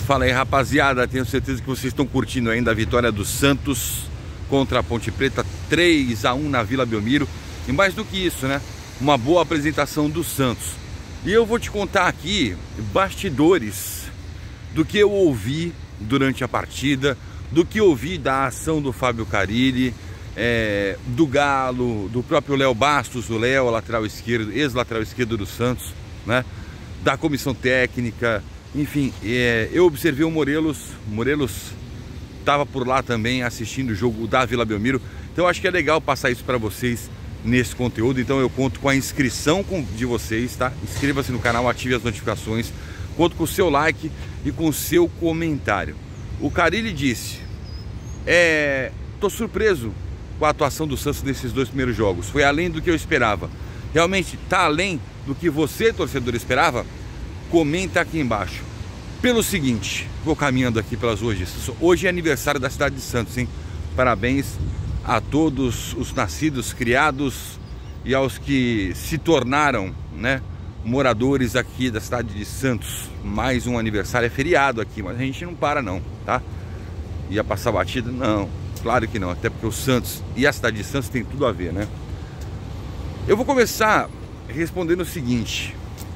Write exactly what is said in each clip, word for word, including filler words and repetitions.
Fala aí, rapaziada, tenho certeza que vocês estão curtindo ainda a vitória do Santos contra a Ponte Preta, três a um na Vila Belmiro. E mais do que isso, né, uma boa apresentação do Santos. E eu vou te contar aqui bastidores do que eu ouvi durante a partida, do que eu ouvi da ação do Fábio Carille, é, do Galo, do próprio Léo Bastos, o Léo, lateral esquerdo, ex-lateral esquerdo do Santos, né, da comissão técnica. Enfim, é, eu observei o Morelos, o Morelos estava por lá também assistindo o jogo da Vila Belmiro. Então acho que é legal passar isso para vocês nesse conteúdo. Então eu conto com a inscrição de vocês, tá? Inscreva-se no canal, ative as notificações, conto com o seu like e com o seu comentário. O Carille disse, é, tô surpreso com a atuação do Santos nesses dois primeiros jogos, foi além do que eu esperava. Realmente tá além do que você, torcedor, esperava? Comenta aqui embaixo. Pelo seguinte, vou caminhando aqui pelas ruas disso. Hoje é aniversário da cidade de Santos, hein? Parabéns a todos os nascidos, criados e aos que se tornaram, né, moradores aqui da cidade de Santos. Mais um aniversário, é feriado aqui, mas a gente não para não, tá? Ia passar batida? Não, claro que não, até porque o Santos e a cidade de Santos tem tudo a ver, né? Eu vou começar respondendo o seguinte.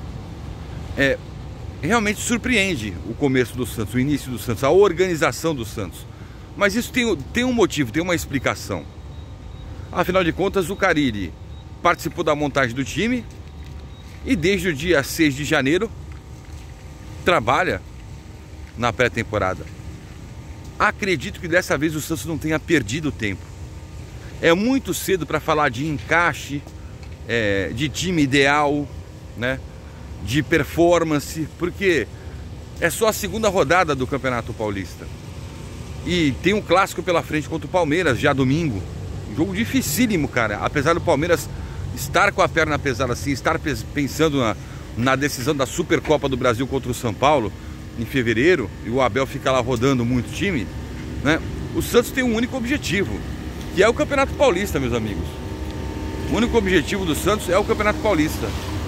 É, realmente surpreende o começo do Santos, o início do Santos, a organização do Santos. Mas isso tem, tem um motivo, tem uma explicação. Afinal de contas, o Carille participou da montagem do time e desde o dia seis de janeiro trabalha na pré-temporada. Acredito que dessa vez o Santos não tenha perdido tempo. É muito cedo para falar de encaixe, é, de time ideal, né, de performance, porque é só a segunda rodada do Campeonato Paulista e tem um clássico pela frente contra o Palmeiras já domingo, um jogo dificílimo, cara. Apesar do Palmeiras estar com a perna pesada assim, estar pensando na, na decisão da Supercopa do Brasil contra o São Paulo em fevereiro, e o Abel fica lá rodando muito time, né? O Santos tem um único objetivo, que é o Campeonato Paulista, meus amigos. O único objetivo do Santos é o Campeonato Paulista.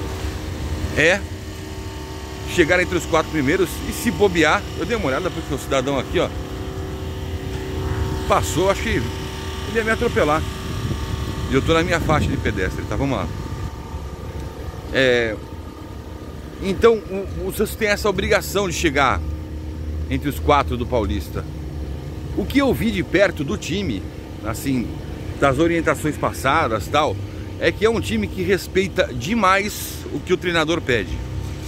É chegar entre os quatro primeiros e se bobear. Eu dei uma olhada porque o cidadão aqui, ó, passou, acho que ele ia me atropelar. E eu tô na minha faixa de pedestre, tá? Vamos lá. É, então o, o Santos tem essa obrigação de chegar entre os quatro do Paulista. O que eu vi de perto do time, assim, das orientações passadas, tal, é que é um time que respeita demais o que o treinador pede.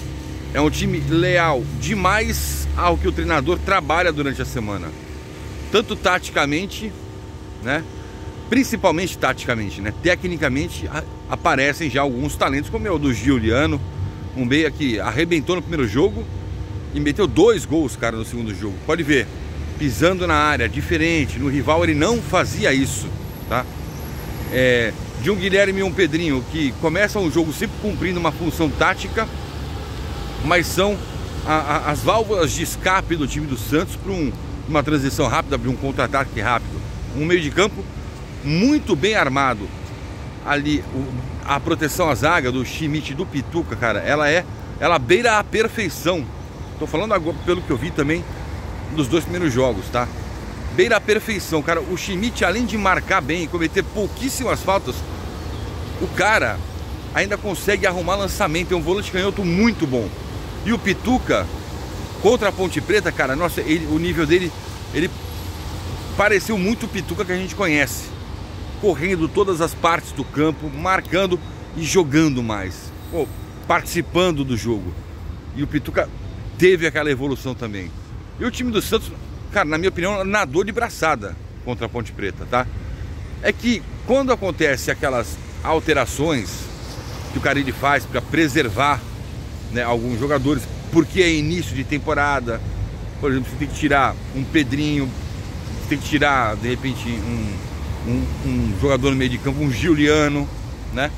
É um time leal demais ao que o treinador trabalha durante a semana. Tanto taticamente, né? Principalmente taticamente, né? Tecnicamente aparecem já alguns talentos, como é o do Giuliano, um meia que arrebentou no primeiro jogo e meteu dois gols, cara, no segundo jogo. Pode ver, pisando na área, diferente. No rival ele não fazia isso, tá? É, de um Guilherme e um Pedrinho que começam o jogo sempre cumprindo uma função tática, mas são a, a, as válvulas de escape do time do Santos para um, uma transição rápida, para um contra-ataque rápido. Um meio de campo muito bem armado. Ali o, a proteção à zaga do Schmidt e do Pituca, cara, ela é, ela beira a perfeição. Tô falando agora pelo que eu vi também dos dois primeiros jogos, tá? Beira a perfeição, cara. O Schmidt, além de marcar bem e cometer pouquíssimas faltas, o cara ainda consegue arrumar lançamento. É um volante canhoto muito bom. E o Pituca contra a Ponte Preta, cara, nossa, ele, o nível dele, ele pareceu muito o Pituca que a gente conhece, correndo todas as partes do campo, marcando e jogando mais, pô, participando do jogo. E o Pituca teve aquela evolução também. E o time do Santos, cara, na minha opinião, nadou de braçada contra a Ponte Preta, tá? É que quando acontece aquelas alterações que o Carille faz para preservar, né, alguns jogadores, porque é início de temporada, por exemplo, você tem que tirar um Pedrinho, você tem que tirar, de repente, um, um, um jogador no meio de campo, um Giuliano, né?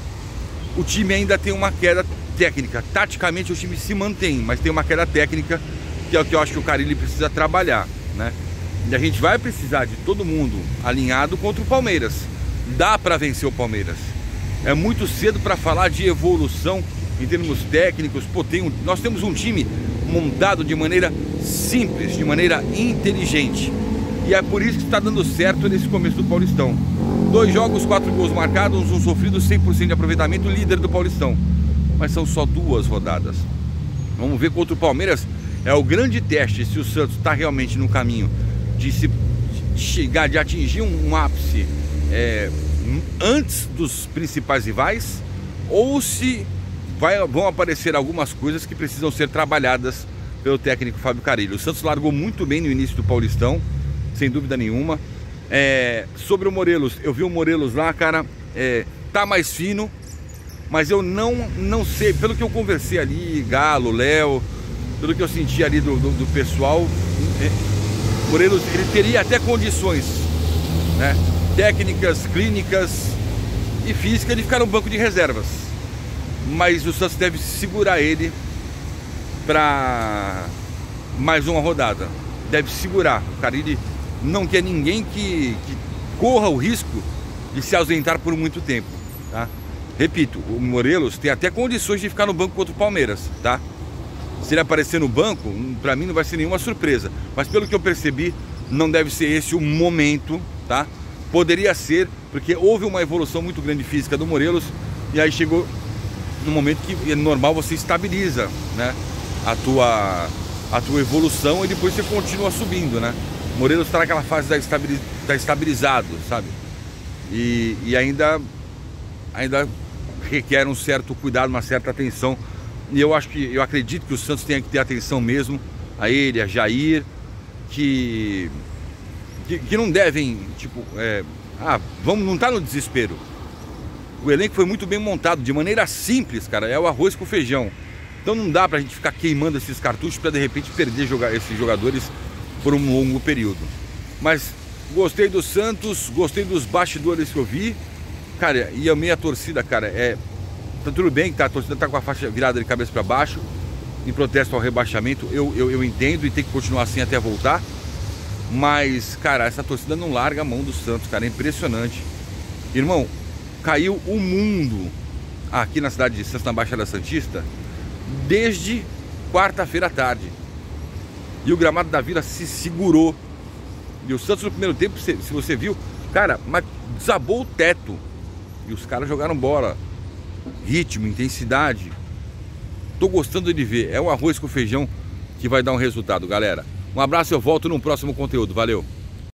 O time ainda tem uma queda técnica. Taticamente o time se mantém, mas tem uma queda técnica, que é o que eu acho que o Carille precisa trabalhar, né? E a gente vai precisar de todo mundo alinhado contra o Palmeiras. Dá para vencer o Palmeiras. É muito cedo para falar de evolução em termos técnicos. Pô, tem um, nós temos um time montado de maneira simples, de maneira inteligente. E é por isso que está dando certo nesse começo do Paulistão. Dois jogos, quatro gols marcados, um sofrido, cem por cento de aproveitamento, líder do Paulistão. Mas são só duas rodadas. Vamos ver contra o Palmeiras. É o grande teste se o Santos está realmente no caminho de se de chegar, de atingir um, um ápice é, antes dos principais rivais, ou se vai, vão aparecer algumas coisas que precisam ser trabalhadas pelo técnico Fábio Carille. O Santos largou muito bem no início do Paulistão, sem dúvida nenhuma. É, sobre o Morelos, eu vi o Morelos lá, cara, é, tá mais fino, mas eu não, não sei, pelo que eu conversei ali, Galo, Léo, pelo que eu senti ali do, do, do pessoal, é, Morelos, ele teria até condições, né, técnicas, clínicas e físicas de ficar no banco de reservas, mas o Santos deve segurar ele para mais uma rodada, deve segurar. O Carille não quer ninguém que, que corra o risco de se ausentar por muito tempo, tá? Repito, o Morelos tem até condições de ficar no banco contra o Palmeiras, tá? Se ele aparecer no banco, pra mim não vai ser nenhuma surpresa, mas pelo que eu percebi, não deve ser esse o momento, tá? Poderia ser, porque houve uma evolução muito grande física do Morelos, e aí chegou no momento que é normal, você estabiliza, né, a tua, a tua evolução, e depois você continua subindo, né? O Morelos está naquela fase da estabiliz, tá estabilizado, sabe? E, e ainda, ainda requer um certo cuidado, uma certa atenção. E eu acho que, eu acredito que o Santos tenha que ter atenção mesmo a ele, a Jair, que, que, que não devem, tipo, é, ah, vamos, não tá no desespero. O elenco foi muito bem montado, de maneira simples, cara, é o arroz com feijão. Então não dá pra gente ficar queimando esses cartuchos pra de repente perder joga, esses jogadores por um longo período. Mas gostei do Santos, gostei dos bastidores que eu vi, cara, e a minha torcida, cara, é... Tá tudo bem que tá, a torcida tá com a faixa virada de cabeça para baixo, em protesto ao rebaixamento, eu, eu, eu entendo, e tem que continuar assim até voltar. Mas, cara, essa torcida não larga a mão do Santos, cara, é impressionante. Irmão, caiu o mundo aqui na cidade de Santos, na Baixada Santista, desde quarta-feira à tarde. E o gramado da Vila se segurou. E o Santos no primeiro tempo, se, se você viu, cara, mas desabou o teto. E os caras jogaram bola. Ritmo, intensidade. Tô gostando de ver. É o arroz com feijão que vai dar um resultado, galera. Um abraço, eu volto no próximo conteúdo. Valeu!